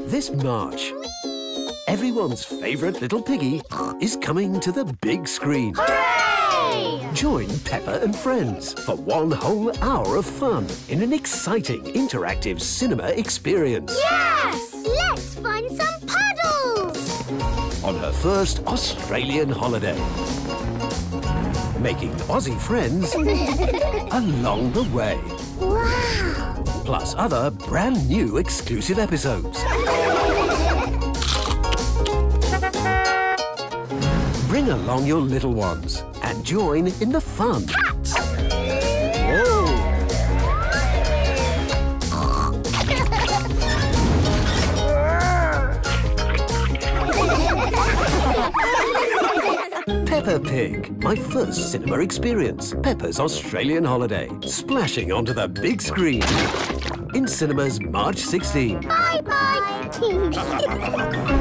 This March, everyone's favourite little piggy is coming to the big screen. Hooray! Join Peppa and friends for 1 whole hour of fun in an exciting interactive cinema experience. Yes! Let's find some puddles! On her first Australian holiday. Making Aussie friends along the way. Wow! Plus other brand new exclusive episodes. Bring along your little ones and join in the fun. Catch! Whoa! Peppa Pig, my first cinema experience. Peppa's Australian holiday, splashing onto the big screen. In cinemas March 16. Bye-bye!